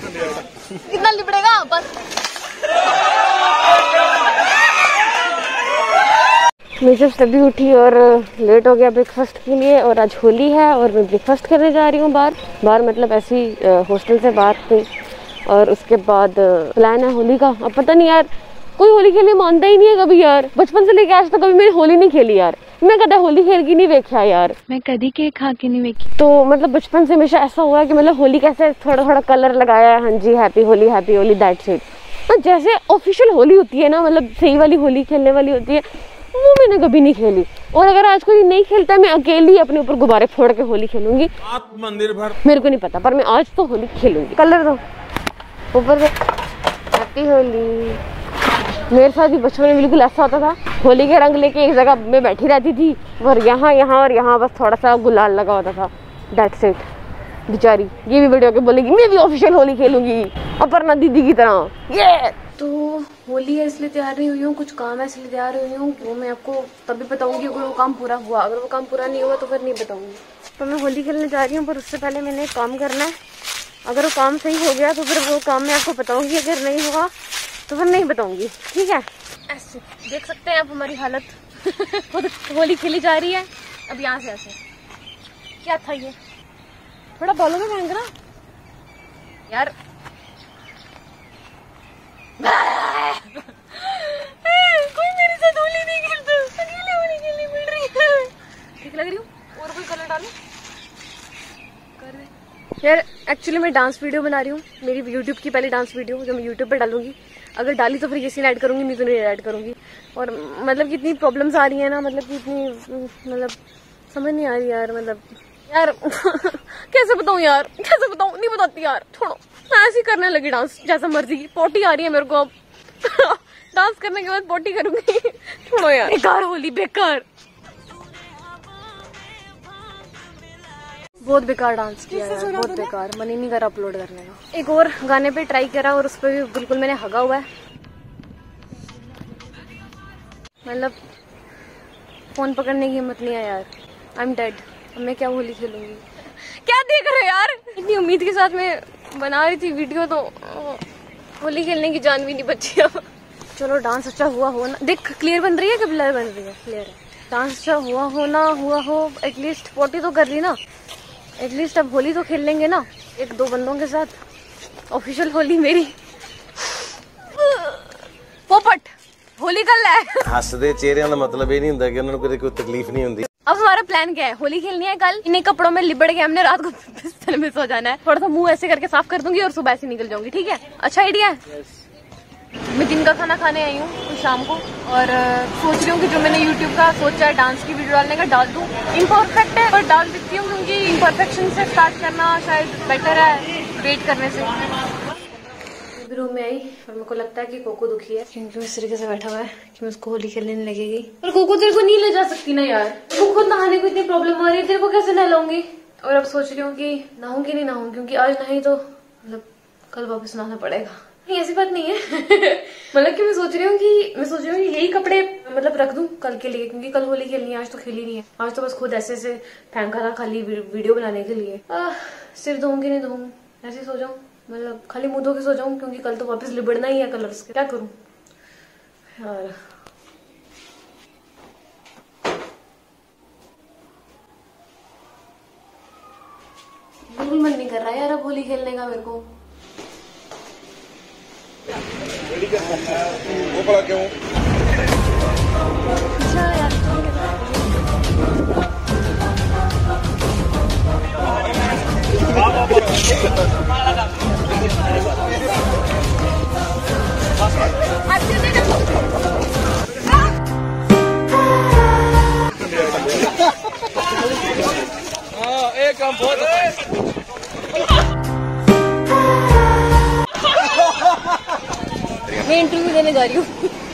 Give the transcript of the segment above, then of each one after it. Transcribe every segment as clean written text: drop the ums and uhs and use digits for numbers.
कितना लिपड़ेगा बस। मैं जब तभी उठी और लेट हो गया ब्रेकफास्ट के लिए, और आज होली है और मैं ब्रेकफास्ट करने जा रही हूँ बाहर मतलब ऐसी हॉस्टल से बाहर पे। और उसके बाद प्लान है होली का। अब पता नहीं यार, कोई होली खेलने मानता ही नहीं है कभी यार। बचपन से लेके आज तक कभी मैंने होली नहीं खेली यार। मैं कदा होली खेल की नहीं देखा यार, मैं कभी केक खा के नहीं देखी। तो मतलब बचपन से हमेशा ऐसा हुआ है कि मतलब होली कैसे थोड़ा थोड़ा कलर लगाया है, हाँ जी हैप्पी होली दैट्स इट। तो जैसे ऑफिशियल होली होती है ना, मतलब सही वाली होली खेलने वाली होती है, वो मैंने कभी नहीं खेली। और अगर आज कोई नहीं खेलता है, मैं अकेली अपने ऊपर गुब्बारे फोड़ के होली खेलूंगी। आत्मनिर्भर मेरे को नहीं पता, पर मैं आज तो होली खेलूंगी। कलर दो ऊपर से हैप्पी होली। मेरे साथ भी बचपन में बिल्कुल ऐसा होता था, होली के रंग लेके एक जगह में बैठी रहती थी और यहाँ बस थोड़ा सा गुलाल लगा होता था, दैट्स इट। बेचारी ये भी बड़ी होके बोलेगी मैं भी ऑफिशियल होली खेलूंगी अपर्णा दीदी की तरह। ये तो होली है इसलिए तैयार नहीं हुई हूँ, कुछ काम है इसलिए तैयार हुई हूँ। वो मैं आपको तभी बताऊंगी अगर वो काम पूरा हुआ। अगर वो काम पूरा नहीं हुआ तो फिर नहीं बताऊंगी। तो मैं होली खेलने जा रही हूँ, पर उससे पहले मैंने एक काम करना है। अगर वो काम सही हो गया तो फिर वो काम मैं आपको बताऊंगी, अगर नहीं होगा तो फिर नहीं बताऊंगी, ठीक है। ऐसे देख सकते हैं आप हमारी हालत। खुद होली खेली जा रही है। अब यहाँ से ऐसे क्या था ये, थोड़ा बालों में फेंक ना यार। कोई मेरे साथ होली नहीं खेलता, अकेले होली खेलनी मिल रही है। ठीक लग रही हूँ? और कोई कलर डालो कर दे यार। एक्चुअली मैं डांस वीडियो बना रही हूँ, मेरी यूट्यूब की पहली डांस वीडियो जो मैं यूट्यूब पे डालूंगी। अगर डाली तो फिर ये सीन ऐड करूंगी, नहीं तो नहीं ऐड करूंगी। और मतलब कितनी प्रॉब्लम्स आ रही है ना, मतलब कितनी मतलब समझ नहीं आ रही यार। मतलब यार कैसे बताऊँ यार, कैसे बताऊँ, नहीं बताती यार। छोड़ो, मैं ऐसे ही करने लगी डांस जैसा मर्जी की। पोटी आ रही है मेरे को अब। डांस करने के बाद पोटी करूंगी। छोड़ो यार, बेकार होली बेकार, बहुत बेकार डांस किया यार, बहुत बेकार। मन ही नहीं करा अपलोड करने का। एक और गाने पे ट्राई करा और उस पर भी बिल्कुल मैंने हगा हुआ है। मतलब फोन पकड़ने की हिम्मत नहीं है यार। I am dead. अब मैं क्या होली खेलूंगी। क्या देख रहे हो यार, इतनी उम्मीद के साथ मैं बना रही थी वीडियो, तो होली खेलने की जान भी नहीं बची अब। चलो डांस अच्छा हुआ हो ना। देख क्लियर बन रही है कि ब्लर बन रही है? क्लियर है। डांस अच्छा हुआ हो एटलीस्ट। पोटी तो कर ली ना एटलीस्ट। अब होली तो खेल लेंगे ना एक दो बंदों के साथ। ऑफिशियल होली मेरी। पोपट होली कल है। हसदे चेहरिਆਂ ਦਾ मतलब ये नहीं ਹੁੰਦਾ कि उन्होंने कोई तकलीफ नहीं होती। अब हमारा प्लान क्या है, होली खेलनी है कल। इन्हीं कपड़ों में लिबड़ के हमने रात को बिस्तर में सो जाना है। थोड़ा सा मुंह ऐसे करके साफ कर दूंगी और सुबह ऐसे निकल जाऊंगी, ठीक है? अच्छा आइडिया है। मैं दिन का खाना खाने आई हूँ शाम को, और सोच रही हूँ कि जो मैंने यूट्यूब का सोचा है डांस की वीडियो डालने का, डाल दूँ। इम्परफेक्ट है पर डाल देती हूँ, क्योंकि इम्परफेक्शन से स्टार्ट करना शायद बेटर है वेट करने से। रूम में आई और मेरे को लगता है कि कोको दुखी है, क्योंकि इस तरीके से बैठा हुआ है कि मैं उसको होली खेलने नहीं लगेगी। पर कोको तेरे को नहीं ले जा सकती ना यार, तो खुद नहाने को इतनी प्रॉब्लम आ रही है, तेरे को कैसे नहलाऊंगी? और अब सोच रही हूँ कि नहाऊंगी नहीं नहाऊंगी, क्योंकि आज नहीं तो मतलब कल वापस नहाना पड़ेगा। नहीं ऐसी बात नहीं है। मतलब कि मैं सोच रही हूँ कि यही कपड़े मतलब रख दूं कल के लिए, क्योंकि कल होली खेलनी है, आज तो खेली नहीं है। आज तो बस खुद ऐसे से फेंका था खाली वीडियो बनाने के लिए। सिर धोऊंगी नहीं धोऊं, ऐसे सो जाऊं, मतलब खाली मुंह धो के सो जाऊं, क्योंकि कल तो वापस लिबड़ना ही है कलर्स के। क्या करूं यार। बिल्कुल मन नहीं कर रहा है यार अब होली खेलने का मेरे को। वो पड़ा क्यों? अच्छा यार एक काम बहुत मैं इंटरव्यू देने जा रही हूँ।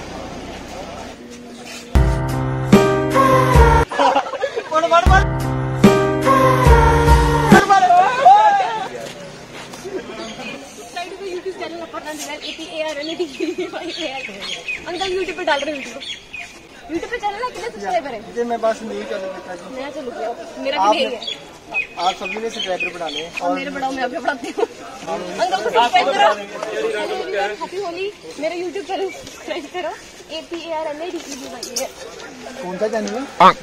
अंकल यूट्यूब पे डाल रहे हैं यूट्यूब पे चैनल है, कितने सब्सक्राइबर है? मैं बस नहीं चलूंगा, मैं चलूंगा, मेरा भी नहीं है। आप सभी ने सब्सक्राइबर बढ़ाने हैं और मेरे बढ़ाओ, मैं अभी बढ़ाती हूँ। अंकल को सब्सक्राइब करो। हैप्पी होली, मेरा यूट्यूब चैनल सब्सक्राइब करो। APARNADEBY है। कौन सा चैनल है?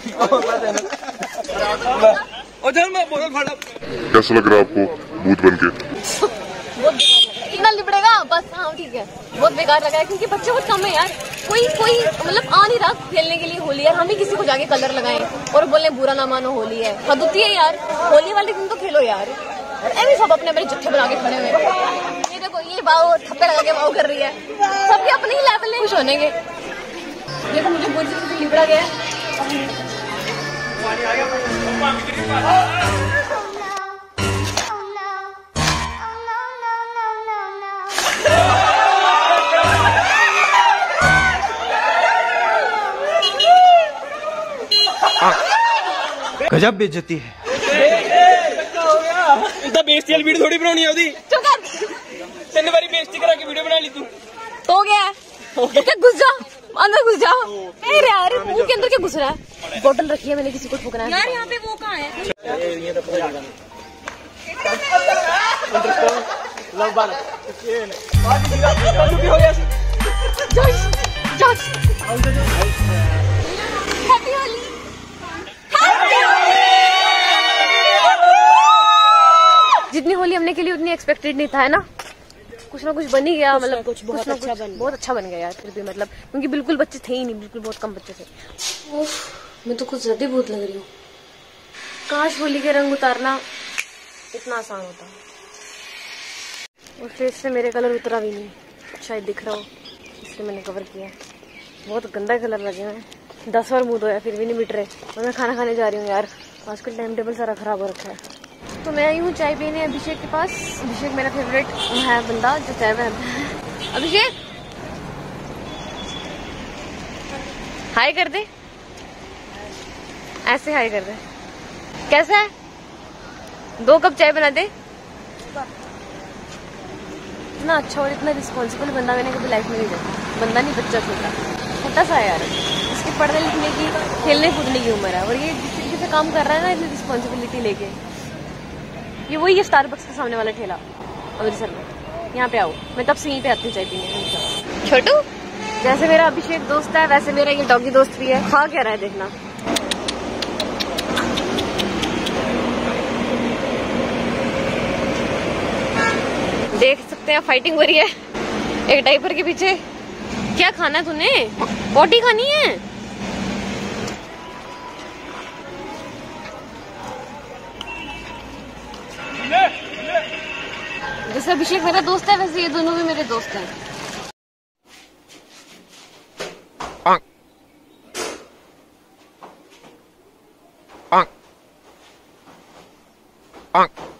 कैसा लग रहा है आपको भूत बनके? बहुत बेकार लग रहा है। इतना लिपड़ेगा बस। हाँ ठीक है, बहुत बेकार लग रहा है क्योंकि बच्चे बहुत कम है यार। कोई मतलब आ नहीं रहा खेलने के लिए होली यार। हम ही किसी को जाके कलर लगाएं और बोले बुरा ना मानो होली है। हद होती है यार। होली वाले दिन तो खेलो यार। ऐसे सब अपने अपने जत्थे बना के खड़े हुए। ये देखो, ये बाओ थप्पे लगा के बाओ कर रही है। सबके अपने ही लेवल में खुश होने के। देखो मुझे पूरी तरह से लिपड़ा गया है। गजब बेइज्जती है। इतना बेइज्जती वाली वीडियो थोड़ी बनानी है ओदी। चुप कर। 3 बारी बेइज्जती करा के वीडियो बना ली तू। तो गया है। क्या घुस जा अंदर, घुस जा। अरे यार मुंह के अंदर क्या घुस रहा है? बोतल रखी है मैंने, किसी को ठोकना है यार। यहाँ पे वो कहाँ है? हैप्पी होली। जितनी होली हमने के लिए उतनी एक्सपेक्टेड नहीं था, है ना? कुछ ना कुछ बन ही गया। मतलब कुछ बहुत अच्छा बन गया यार। फिर भी मतलब क्योंकि बिल्कुल बच्चे थे ही नहीं, बिल्कुल बहुत कम बच्चे थे। मैं तो कुछ ज्यादा भूत लग रही हूँ। काश होली के रंग उतारना इतना आसान होता। और फेस से मेरे कलर उतरा भी नहीं, शायद दिख रहा हो इसलिए मैंने कवर किया। बहुत गंदा कलर लगे हुए हैं। 10 बार मुंह धोया फिर भी नहीं मिट रहे। और मैं खाना खाने जा रही हूँ यार। आजकल टाइम टेबल सारा खराब हो रखा है। तो मैं आई हूँ चाय पीने अभिषेक के पास। अभिषेक मेरा फेवरेट है बंदा जो चाय में। अभिषेक हाय कर दे, ऐसे हाय कर दे। कैसा है? 2 कप चाय बना दे। इतना अच्छा और इतना रिस्पॉन्सिबल बंदा मैंने कभी लाइफ में नहीं देखा। बंदा नहीं, बच्चा छोटा सा है यार। इसकी पढ़ने लिखने की, खेलने कूदने की उम्र है और ये जिस तरीके से काम कर रहा है ना इतनी रिस्पॉन्सिबिलिटी लेके। ये वही है स्टारबक्स के सामने वाला ठेला अमृतसर में। यहाँ पे आओ, मैं तब से यहीं पे आती हूँ चाय पीने। छोटू जैसे मेरा अभिषेक दोस्त है वैसे मेरा ये डॉगी दोस्त भी है। खा क्या रहा है देखना। देख सकते हैं फाइटिंग हो रही है एक डायपर के पीछे। क्या खाना है तूने? बोटी खानी है? जैसे अभिषेक मेरा दोस्त है वैसे ये दोनों भी मेरे दोस्त हैं।